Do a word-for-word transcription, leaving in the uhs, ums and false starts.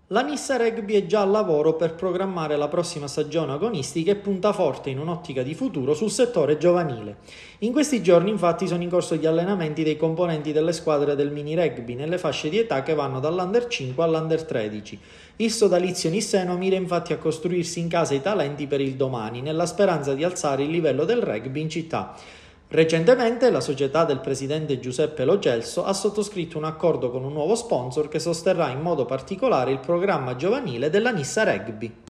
La Nissa Rugby è già al lavoro per programmare la prossima stagione agonistica e punta forte in un'ottica di futuro sul settore giovanile. In questi giorni infatti sono in corso gli allenamenti dei componenti delle squadre del mini rugby nelle fasce di età che vanno dall'Under cinque all'Under tredici. Il sodalizio nisseno mira infatti a costruirsi in casa i talenti per il domani, nella speranza di alzare il livello del rugby in città. Recentemente la società del presidente Giuseppe Lo Celso ha sottoscritto un accordo con un nuovo sponsor che sosterrà in modo particolare il programma giovanile della Nissa Rugby.